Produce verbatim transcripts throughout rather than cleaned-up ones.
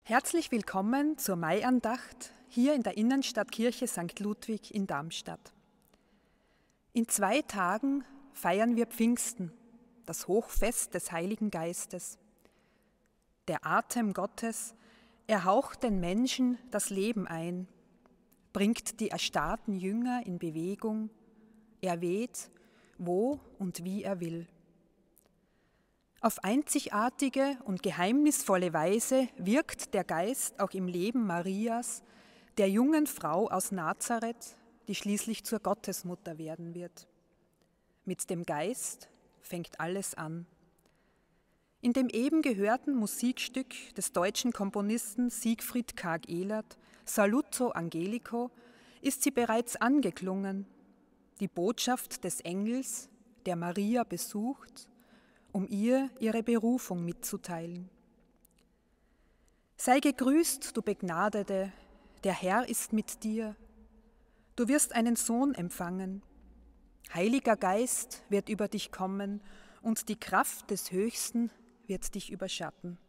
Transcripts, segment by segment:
Herzlich willkommen zur Maiandacht hier in der Innenstadtkirche Sankt Ludwig in Darmstadt. In zwei Tagen feiern wir Pfingsten, das Hochfest des Heiligen Geistes. Der Atem Gottes erhaucht den Menschen das Leben ein, bringt die erstarrten Jünger in Bewegung, er weht, wo und wie er will. Auf einzigartige und geheimnisvolle Weise wirkt der Geist auch im Leben Marias, der jungen Frau aus Nazareth, die schließlich zur Gottesmutter werden wird. Mit dem Geist fängt alles an. In dem eben gehörten Musikstück des deutschen Komponisten Siegfried Karg-Elert, Saluto Angelico, ist sie bereits angeklungen, die Botschaft des Engels, der Maria besucht, um ihr ihre Berufung mitzuteilen. Sei gegrüßt, du Begnadete, der Herr ist mit dir. Du wirst einen Sohn empfangen. Heiliger Geist wird über dich kommen und die Kraft des Höchsten wird dich überschatten.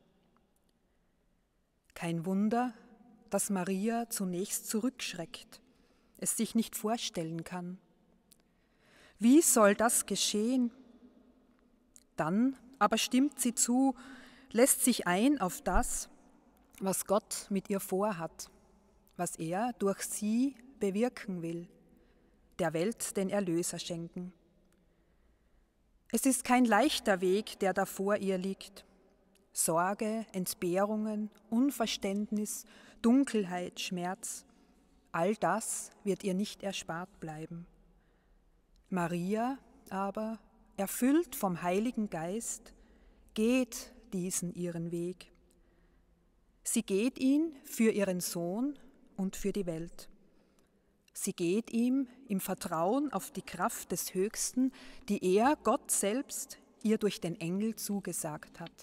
Kein Wunder, dass Maria zunächst zurückschreckt, es sich nicht vorstellen kann. Wie soll das geschehen? Dann aber stimmt sie zu, lässt sich ein auf das, was Gott mit ihr vorhat, was er durch sie bewirken will, der Welt den Erlöser schenken. Es ist kein leichter Weg, der da vor ihr liegt. Sorge, Entbehrungen, Unverständnis, Dunkelheit, Schmerz, all das wird ihr nicht erspart bleiben. Maria aber, erfüllt vom Heiligen Geist, geht diesen ihren Weg. Sie geht ihn für ihren Sohn und für die Welt. Sie geht ihm im Vertrauen auf die Kraft des Höchsten, die er, Gott selbst, ihr durch den Engel zugesagt hat.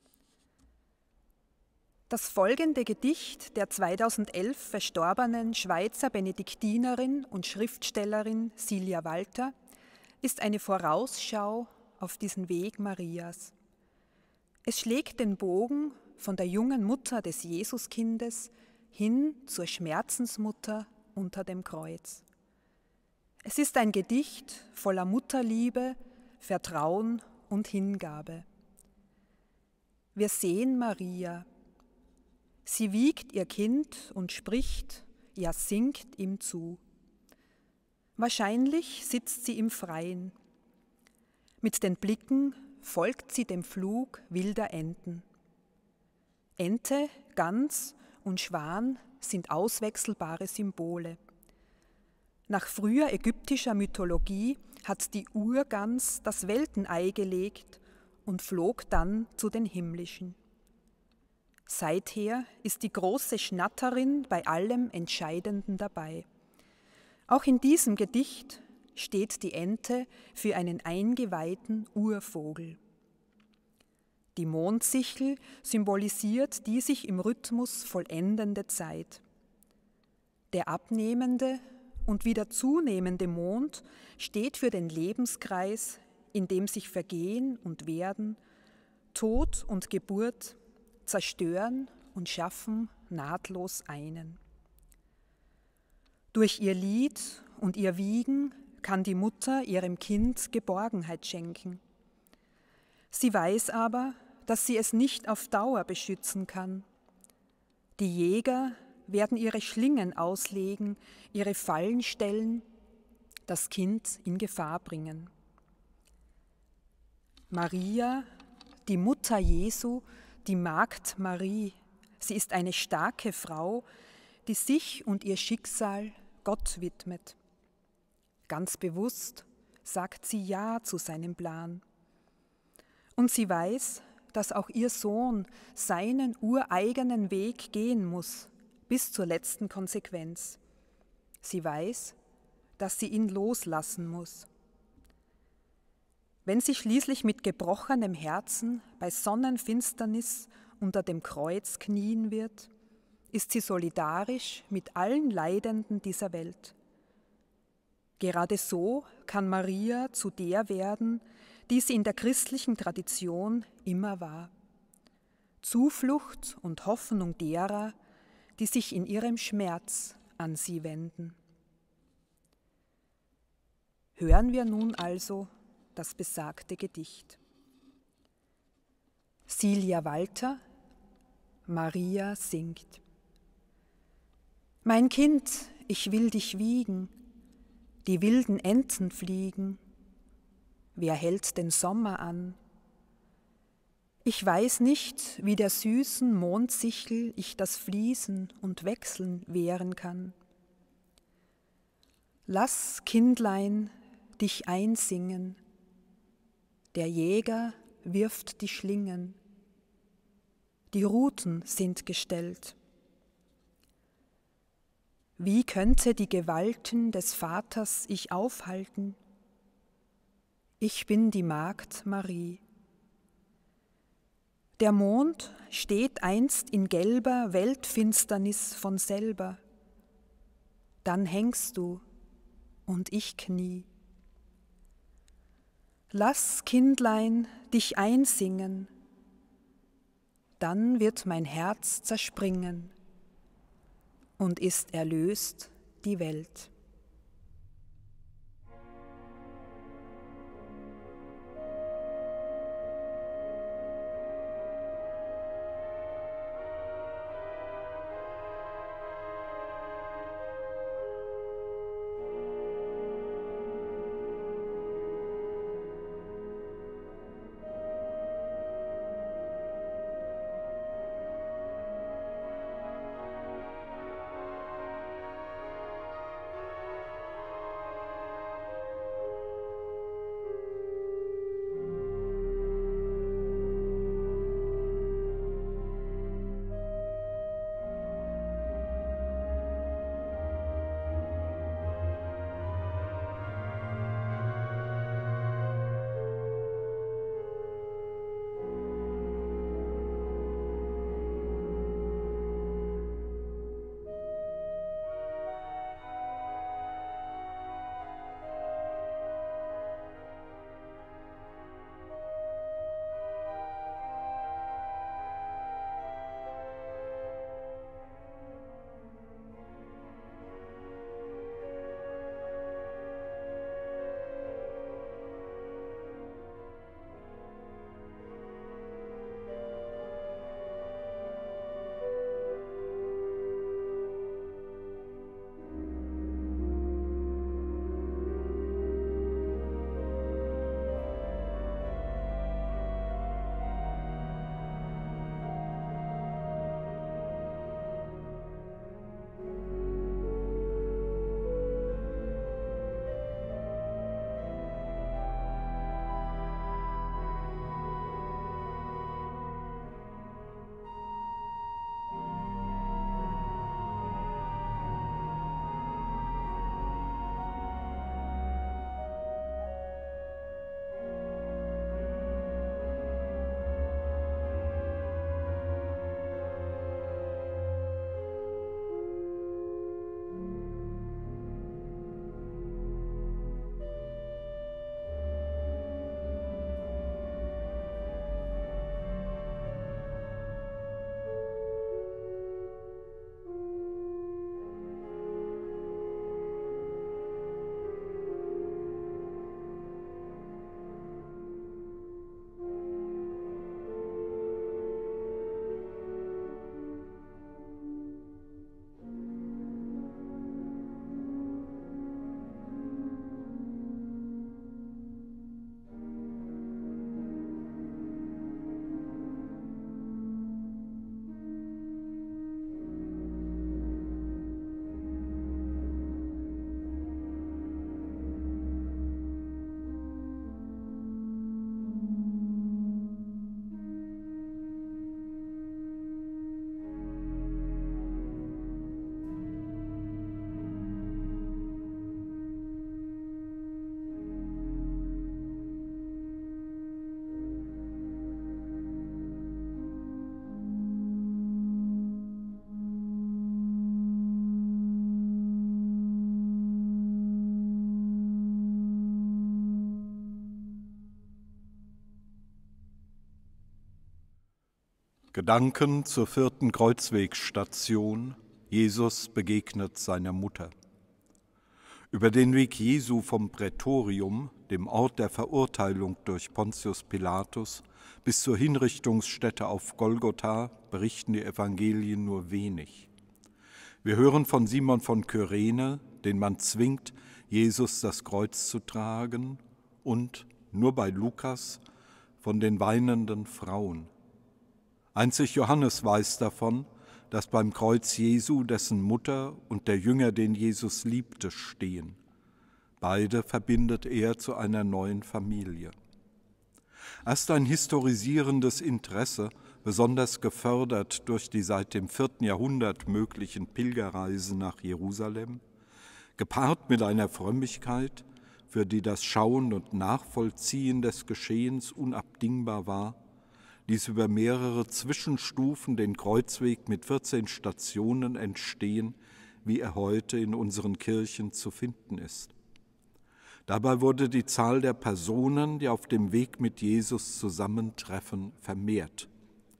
Das folgende Gedicht der zweitausendelf verstorbenen Schweizer Benediktinerin und Schriftstellerin Silja Walter ist eine Vorausschau auf diesen Weg Marias. Es schlägt den Bogen von der jungen Mutter des Jesuskindes hin zur Schmerzensmutter unter dem Kreuz. Es ist ein Gedicht voller Mutterliebe, Vertrauen und Hingabe. Wir sehen Maria. Sie wiegt ihr Kind und spricht, ja singt ihm zu. Wahrscheinlich sitzt sie im Freien. Mit den Blicken folgt sie dem Flug wilder Enten. Ente, Gans und Schwan sind auswechselbare Symbole. Nach früher ägyptischer Mythologie hat die Urgans das Weltenei gelegt und flog dann zu den himmlischen. Seither ist die große Schnatterin bei allem Entscheidenden dabei. Auch in diesem Gedicht steht die Ente für einen eingeweihten Urvogel. Die Mondsichel symbolisiert die sich im Rhythmus vollendende Zeit. Der abnehmende und wieder zunehmende Mond steht für den Lebenskreis, in dem sich Vergehen und Werden, Tod und Geburt, Zerstören und Schaffen nahtlos einen. Durch ihr Lied und ihr Wiegen kann die Mutter ihrem Kind Geborgenheit schenken. Sie weiß aber, dass sie es nicht auf Dauer beschützen kann. Die Jäger werden ihre Schlingen auslegen, ihre Fallen stellen, das Kind in Gefahr bringen. Maria, die Mutter Jesu, die Magd Marie, sie ist eine starke Frau, die sich und ihr Schicksal Gott widmet. Ganz bewusst sagt sie Ja zu seinem Plan. Und sie weiß, dass auch ihr Sohn seinen ureigenen Weg gehen muss, bis zur letzten Konsequenz. Sie weiß, dass sie ihn loslassen muss. Wenn sie schließlich mit gebrochenem Herzen bei Sonnenfinsternis unter dem Kreuz knien wird, ist sie solidarisch mit allen Leidenden dieser Welt. Gerade so kann Maria zu der werden, die sie in der christlichen Tradition immer war. Zuflucht und Hoffnung derer, die sich in ihrem Schmerz an sie wenden. Hören wir nun also das besagte Gedicht. Silja Walter, Maria singt. Mein Kind, ich will dich wiegen, die wilden Enten fliegen. Wer hält den Sommer an? Ich weiß nicht, wie der süßen Mondsichel ich das Fließen und Wechseln wehren kann. Lass, Kindlein, dich einsingen, der Jäger wirft die Schlingen, die Ruten sind gestellt. Wie könnte die Gewalten des Vaters ich aufhalten? Ich bin die Magd Marie. Der Mond steht einst in gelber Weltfinsternis von selber. Dann hängst du und ich knie. Lass, Kindlein, dich einsingen, dann wird mein Herz zerspringen und ist erlöst die Welt. Gedanken zur vierten Kreuzwegstation. Jesus begegnet seiner Mutter. Über den Weg Jesu vom Prätorium, dem Ort der Verurteilung durch Pontius Pilatus, bis zur Hinrichtungsstätte auf Golgotha berichten die Evangelien nur wenig. Wir hören von Simon von Kyrene, den man zwingt, Jesus das Kreuz zu tragen, und, nur bei Lukas, von den weinenden Frauen. Einzig Johannes weiß davon, dass beim Kreuz Jesu dessen Mutter und der Jünger, den Jesus liebte, stehen. Beide verbindet er zu einer neuen Familie. Erst ein historisierendes Interesse, besonders gefördert durch die seit dem vierten Jahrhundert möglichen Pilgerreisen nach Jerusalem, gepaart mit einer Frömmigkeit, für die das Schauen und Nachvollziehen des Geschehens unabdingbar war, ließ über mehrere Zwischenstufen den Kreuzweg mit vierzehn Stationen entstehen, wie er heute in unseren Kirchen zu finden ist. Dabei wurde die Zahl der Personen, die auf dem Weg mit Jesus zusammentreffen, vermehrt.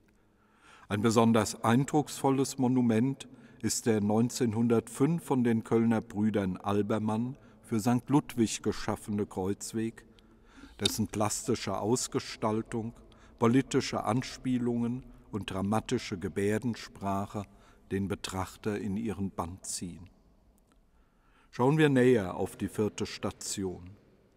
Ein besonders eindrucksvolles Monument ist der neunzehnhundertfünf von den Kölner Brüdern Albermann für Sankt Ludwig geschaffene Kreuzweg, dessen plastische Ausgestaltung, politische Anspielungen und dramatische Gebärdensprache den Betrachter in ihren Bann ziehen. Schauen wir näher auf die vierte Station.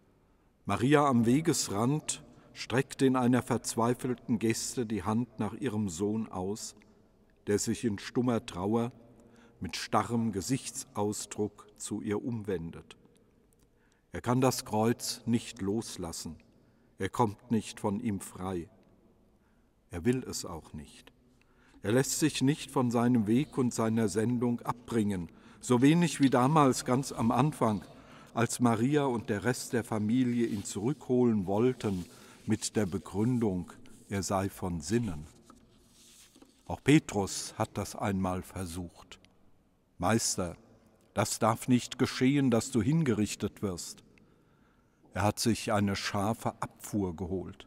Maria am Wegesrand streckt in einer verzweifelten Geste die Hand nach ihrem Sohn aus, der sich in stummer Trauer mit starrem Gesichtsausdruck zu ihr umwendet. Er kann das Kreuz nicht loslassen, er kommt nicht von ihm frei. Er will es auch nicht. Er lässt sich nicht von seinem Weg und seiner Sendung abbringen, so wenig wie damals ganz am Anfang, als Maria und der Rest der Familie ihn zurückholen wollten mit der Begründung, er sei von Sinnen. Auch Petrus hat das einmal versucht. Meister, das darf nicht geschehen, dass du hingerichtet wirst. Er hat sich eine scharfe Abfuhr geholt.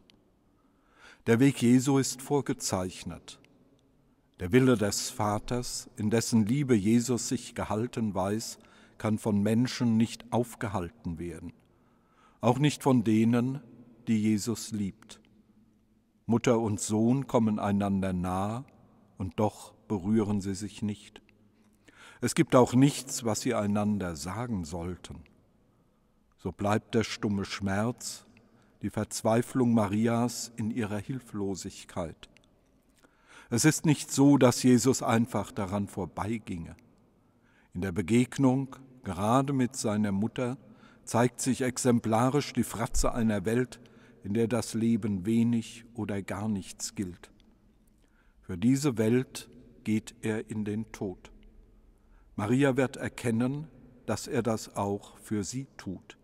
Der Weg Jesu ist vorgezeichnet. Der Wille des Vaters, in dessen Liebe Jesus sich gehalten weiß, kann von Menschen nicht aufgehalten werden. Auch nicht von denen, die Jesus liebt. Mutter und Sohn kommen einander nahe und doch berühren sie sich nicht. Es gibt auch nichts, was sie einander sagen sollten. So bleibt der stumme Schmerz, die Verzweiflung Marias in ihrer Hilflosigkeit. Es ist nicht so, dass Jesus einfach daran vorbeiginge. In der Begegnung, gerade mit seiner Mutter, zeigt sich exemplarisch die Fratze einer Welt, in der das Leben wenig oder gar nichts gilt. Für diese Welt geht er in den Tod. Maria wird erkennen, dass er das auch für sie tut.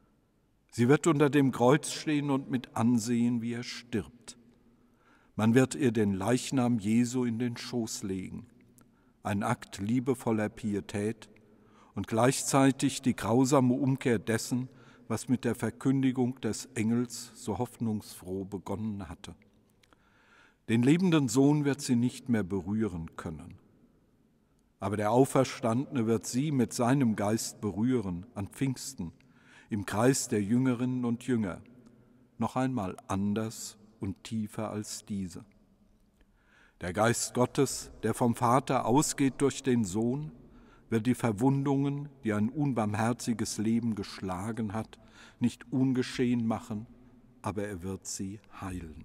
Sie wird unter dem Kreuz stehen und mit ansehen, wie er stirbt. Man wird ihr den Leichnam Jesu in den Schoß legen, ein Akt liebevoller Pietät und gleichzeitig die grausame Umkehr dessen, was mit der Verkündigung des Engels so hoffnungsfroh begonnen hatte. Den lebenden Sohn wird sie nicht mehr berühren können. Aber der Auferstandene wird sie mit seinem Geist berühren an Pfingsten, im Kreis der Jüngerinnen und Jünger, noch einmal anders und tiefer als diese. Der Geist Gottes, der vom Vater ausgeht durch den Sohn, wird die Verwundungen, die ein unbarmherziges Leben geschlagen hat, nicht ungeschehen machen, aber er wird sie heilen.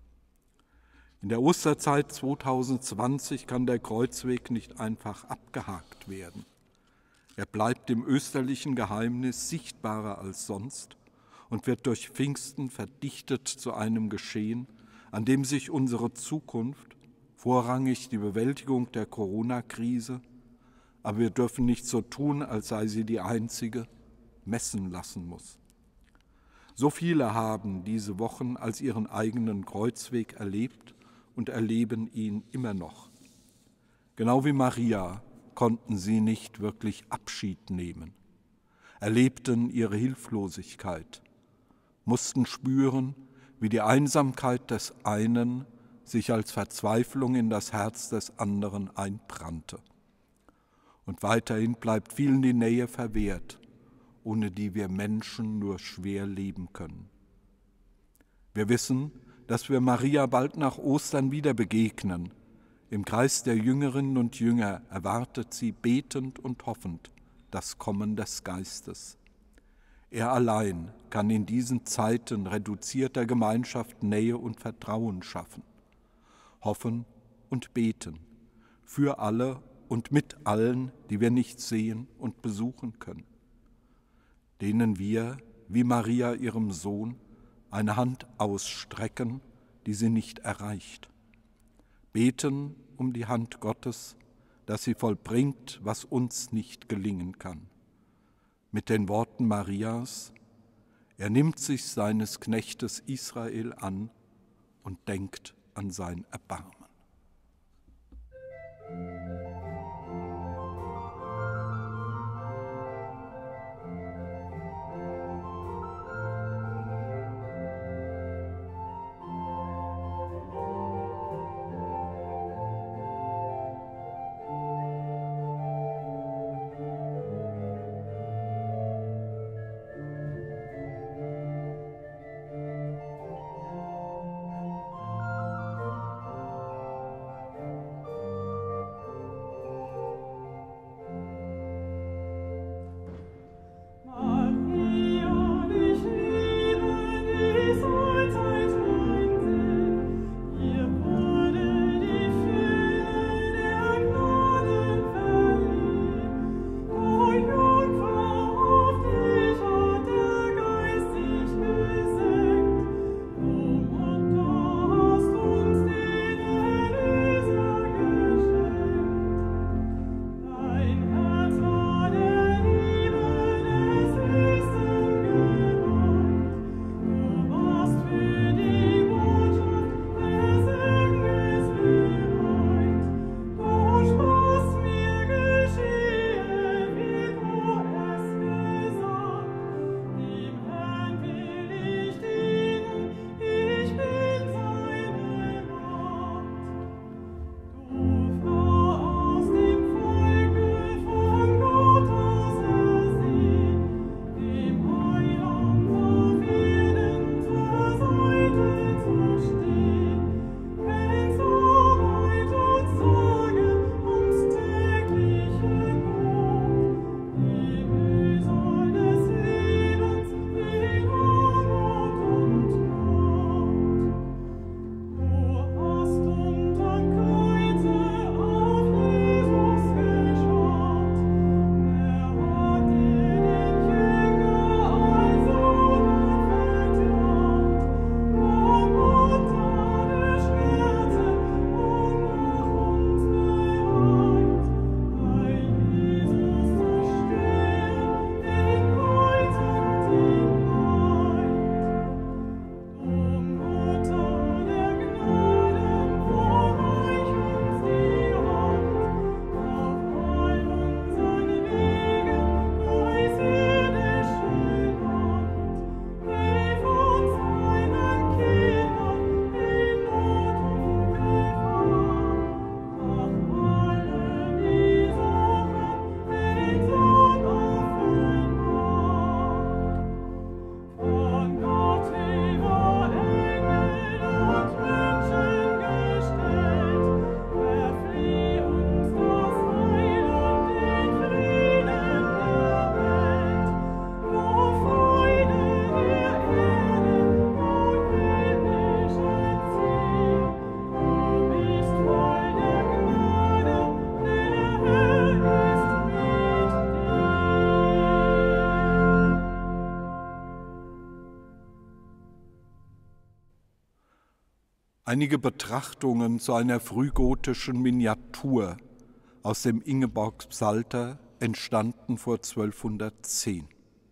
In der Osterzeit zweitausendzwanzig kann der Kreuzweg nicht einfach abgehakt werden. Er bleibt im österlichen Geheimnis sichtbarer als sonst und wird durch Pfingsten verdichtet zu einem Geschehen, an dem sich unsere Zukunft, vorrangig die Bewältigung der Corona-Krise, aber wir dürfen nicht so tun, als sei sie die einzige, messen lassen muss. So viele haben diese Wochen als ihren eigenen Kreuzweg erlebt und erleben ihn immer noch. Genau wie Maria konnten sie nicht wirklich Abschied nehmen, erlebten ihre Hilflosigkeit, mussten spüren, wie die Einsamkeit des einen sich als Verzweiflung in das Herz des anderen einbrannte. Und weiterhin bleibt vielen die Nähe verwehrt, ohne die wir Menschen nur schwer leben können. Wir wissen, dass wir Maria bald nach Ostern wieder begegnen. Im Kreis der Jüngerinnen und Jünger erwartet sie betend und hoffend das Kommen des Geistes. Er allein kann in diesen Zeiten reduzierter Gemeinschaft Nähe und Vertrauen schaffen. Hoffen und beten für alle und mit allen, die wir nicht sehen und besuchen können, denen wir, wie Maria ihrem Sohn, eine Hand ausstrecken, die sie nicht erreicht. Beten um die Hand Gottes, dass sie vollbringt, was uns nicht gelingen kann. Mit den Worten Marias: Er nimmt sich seines Knechtes Israel an und denkt an sein Erbarmen. Einige Betrachtungen zu einer frühgotischen Miniatur aus dem Ingeborgspsalter, entstanden vor zwölfhundertzehn.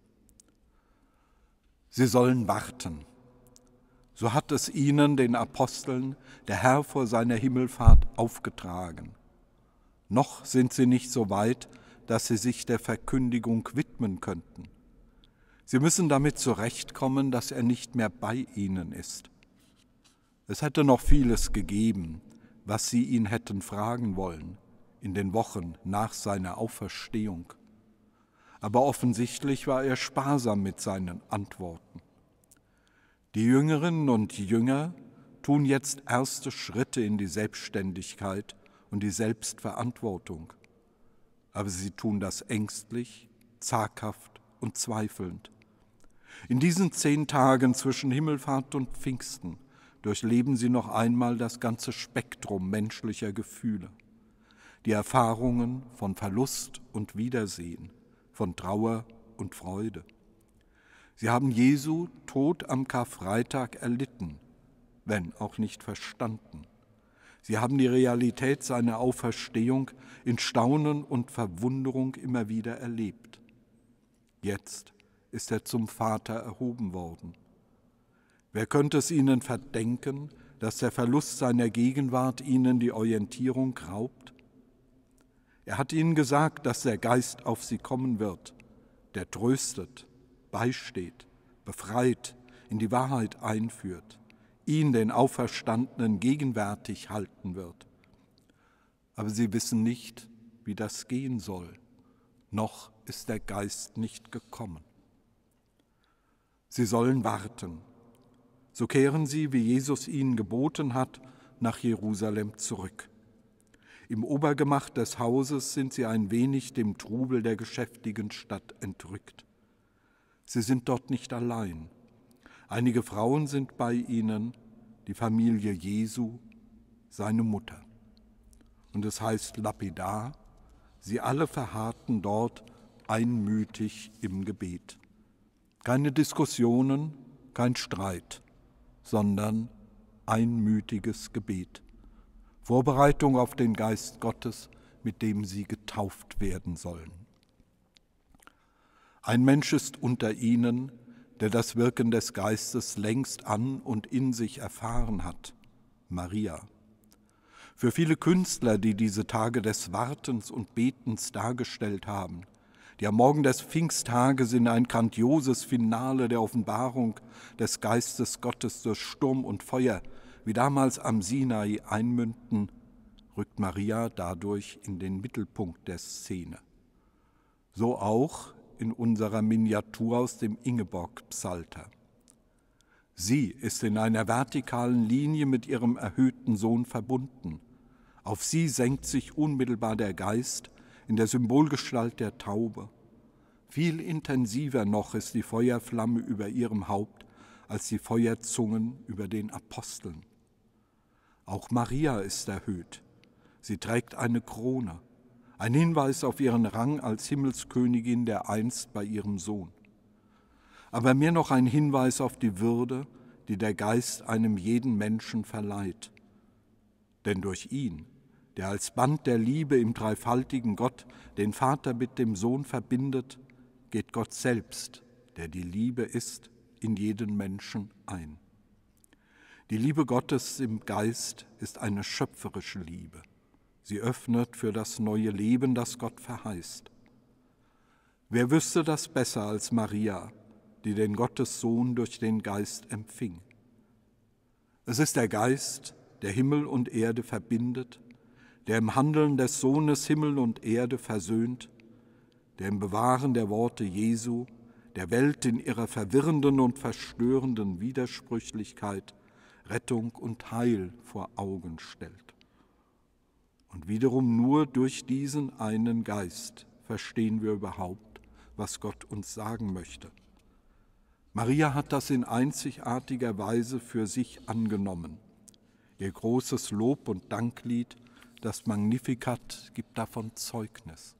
Sie sollen warten. So hat es ihnen, den Aposteln, der Herr vor seiner Himmelfahrt aufgetragen. Noch sind sie nicht so weit, dass sie sich der Verkündigung widmen könnten. Sie müssen damit zurechtkommen, dass er nicht mehr bei ihnen ist. Es hätte noch vieles gegeben, was sie ihn hätten fragen wollen in den Wochen nach seiner Auferstehung. Aber offensichtlich war er sparsam mit seinen Antworten. Die Jüngerinnen und Jünger tun jetzt erste Schritte in die Selbstständigkeit und die Selbstverantwortung. Aber sie tun das ängstlich, zaghaft und zweifelnd. In diesen zehn Tagen zwischen Himmelfahrt und Pfingsten durchleben sie noch einmal das ganze Spektrum menschlicher Gefühle. Die Erfahrungen von Verlust und Wiedersehen, von Trauer und Freude. Sie haben Jesu Tod am Karfreitag erlitten, wenn auch nicht verstanden. Sie haben die Realität seiner Auferstehung in Staunen und Verwunderung immer wieder erlebt. Jetzt ist er zum Vater erhoben worden. Wer könnte es ihnen verdenken, dass der Verlust seiner Gegenwart ihnen die Orientierung raubt? Er hat ihnen gesagt, dass der Geist auf sie kommen wird, der tröstet, beisteht, befreit, in die Wahrheit einführt, ihn, den Auferstandenen, gegenwärtig halten wird. Aber sie wissen nicht, wie das gehen soll. Noch ist der Geist nicht gekommen. Sie sollen warten. So kehren sie, wie Jesus ihnen geboten hat, nach Jerusalem zurück. Im Obergemach des Hauses sind sie ein wenig dem Trubel der geschäftigen Stadt entrückt. Sie sind dort nicht allein. Einige Frauen sind bei ihnen, die Familie Jesu, seine Mutter. Und es heißt lapidar, sie alle verharrten dort einmütig im Gebet. Keine Diskussionen, kein Streit, sondern einmütiges Gebet. Vorbereitung auf den Geist Gottes, mit dem sie getauft werden sollen. Ein Mensch ist unter ihnen, der das Wirken des Geistes längst an und in sich erfahren hat, Maria. Für viele Künstler, die diese Tage des Wartens und Betens dargestellt haben, die am Morgen des Pfingsttages in ein grandioses Finale der Offenbarung des Geistes Gottes durch Sturm und Feuer, wie damals am Sinai, einmünden, rückt Maria dadurch in den Mittelpunkt der Szene. So auch in unserer Miniatur aus dem Ingeborg-Psalter. Sie ist in einer vertikalen Linie mit ihrem erhöhten Sohn verbunden. Auf sie senkt sich unmittelbar der Geist in der Symbolgestalt der Taube. Viel intensiver noch ist die Feuerflamme über ihrem Haupt als die Feuerzungen über den Aposteln. Auch Maria ist erhöht. Sie trägt eine Krone, ein Hinweis auf ihren Rang als Himmelskönigin dereinst bei ihrem Sohn. Aber mehr noch ein Hinweis auf die Würde, die der Geist einem jeden Menschen verleiht. Denn durch ihn, der als Band der Liebe im dreifaltigen Gott den Vater mit dem Sohn verbindet, geht Gott selbst, der die Liebe ist, in jeden Menschen ein. Die Liebe Gottes im Geist ist eine schöpferische Liebe. Sie öffnet für das neue Leben, das Gott verheißt. Wer wüsste das besser als Maria, die den Gottessohn durch den Geist empfing? Es ist der Geist, der Himmel und Erde verbindet, der im Handeln des Sohnes Himmel und Erde versöhnt, der im Bewahren der Worte Jesu der Welt in ihrer verwirrenden und verstörenden Widersprüchlichkeit Rettung und Heil vor Augen stellt. Und wiederum nur durch diesen einen Geist verstehen wir überhaupt, was Gott uns sagen möchte. Maria hat das in einzigartiger Weise für sich angenommen. Ihr großes Lob- und Danklied, das Magnificat, gibt davon Zeugnis.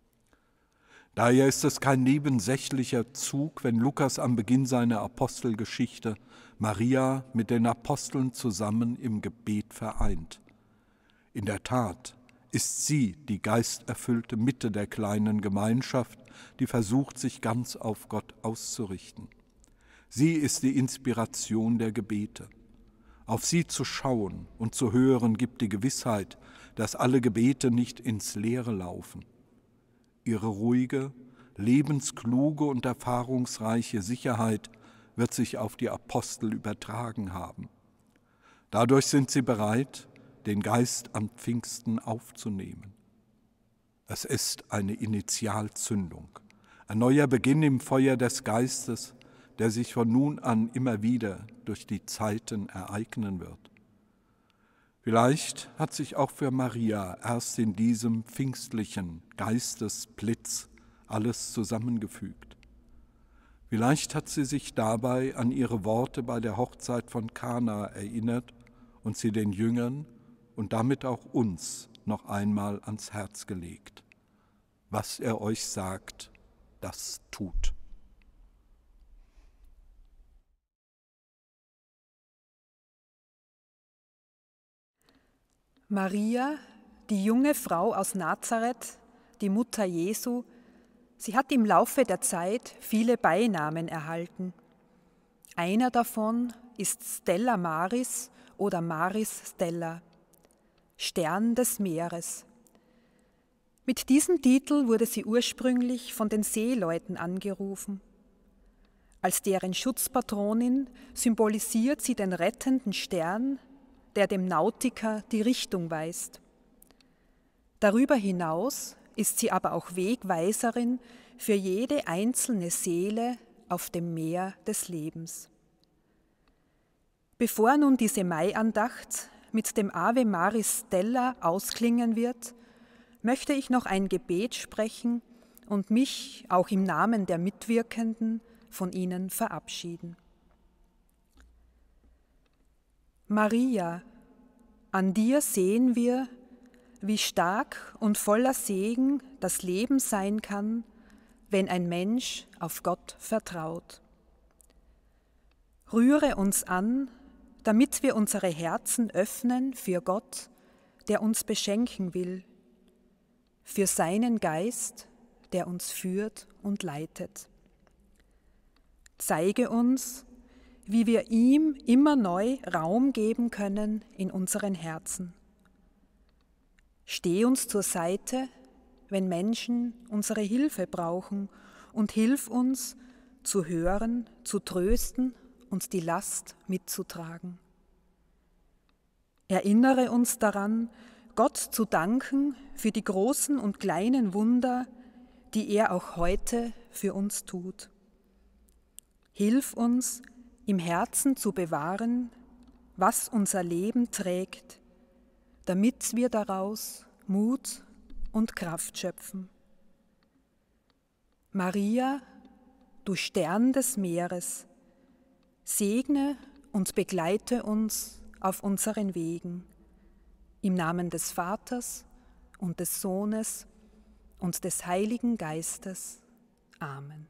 Daher ist es kein nebensächlicher Zug, wenn Lukas am Beginn seiner Apostelgeschichte Maria mit den Aposteln zusammen im Gebet vereint. In der Tat ist sie die geisterfüllte Mitte der kleinen Gemeinschaft, die versucht, sich ganz auf Gott auszurichten. Sie ist die Inspiration der Gebete. Auf sie zu schauen und zu hören gibt die Gewissheit, dass alle Gebete nicht ins Leere laufen. Ihre ruhige, lebenskluge und erfahrungsreiche Sicherheit wird sich auf die Apostel übertragen haben. Dadurch sind sie bereit, den Geist an Pfingsten aufzunehmen. Es ist eine Initialzündung, ein neuer Beginn im Feuer des Geistes, der sich von nun an immer wieder durch die Zeiten ereignen wird. Vielleicht hat sich auch für Maria erst in diesem pfingstlichen Geistesblitz alles zusammengefügt. Vielleicht hat sie sich dabei an ihre Worte bei der Hochzeit von Kana erinnert und sie den Jüngern und damit auch uns noch einmal ans Herz gelegt. Was er euch sagt, das tut. Maria, die junge Frau aus Nazareth, die Mutter Jesu, sie hat im Laufe der Zeit viele Beinamen erhalten. Einer davon ist Stella Maris oder Maris Stella, Stern des Meeres. Mit diesem Titel wurde sie ursprünglich von den Seeleuten angerufen. Als deren Schutzpatronin symbolisiert sie den rettenden Stern, der dem Nautiker die Richtung weist. Darüber hinaus ist sie aber auch Wegweiserin für jede einzelne Seele auf dem Meer des Lebens. Bevor nun diese Maiandacht mit dem Ave Maris Stella ausklingen wird, möchte ich noch ein Gebet sprechen und mich auch im Namen der Mitwirkenden von Ihnen verabschieden. Maria, an dir sehen wir, wie stark und voller Segen das Leben sein kann, wenn ein Mensch auf Gott vertraut. Rühre uns an, damit wir unsere Herzen öffnen für Gott, der uns beschenken will, für seinen Geist, der uns führt und leitet. Zeige uns, wie wir ihm immer neu Raum geben können in unseren Herzen. Steh uns zur Seite, wenn Menschen unsere Hilfe brauchen, und hilf uns, zu hören, zu trösten und die Last mitzutragen. Erinnere uns daran, Gott zu danken für die großen und kleinen Wunder, die er auch heute für uns tut. Hilf uns, im Herzen zu bewahren, was unser Leben trägt, damit wir daraus Mut und Kraft schöpfen. Maria, du Stern des Meeres, segne und begleite uns auf unseren Wegen, im Namen des Vaters und des Sohnes und des Heiligen Geistes. Amen.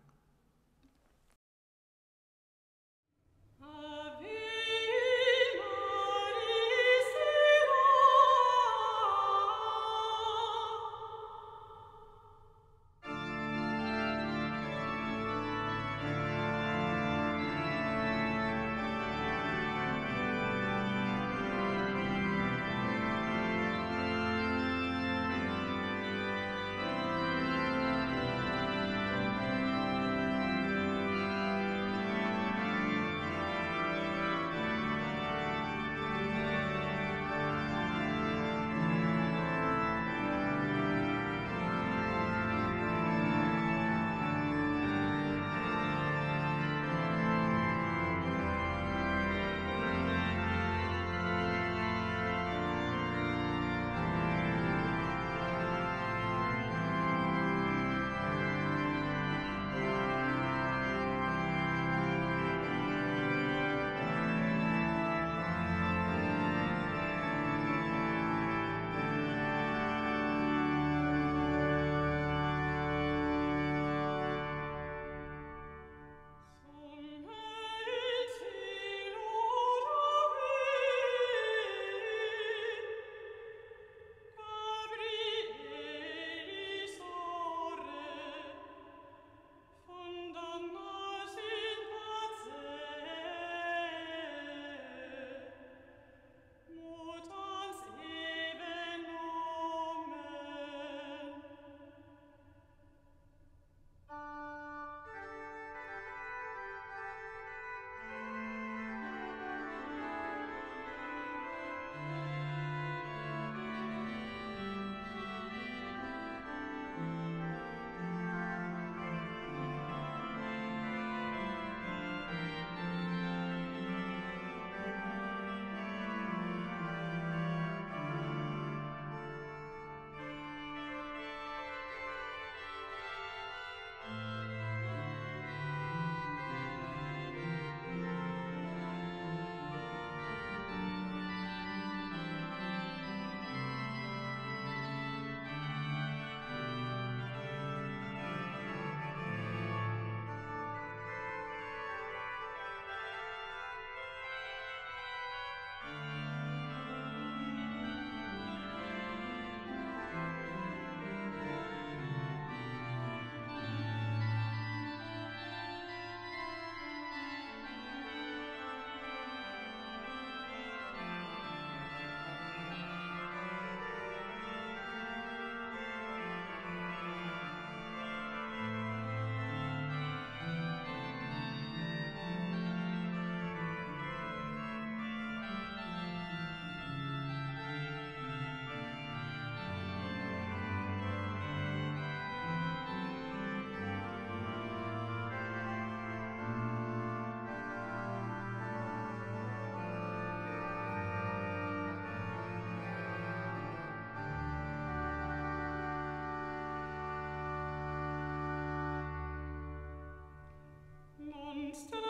Ostern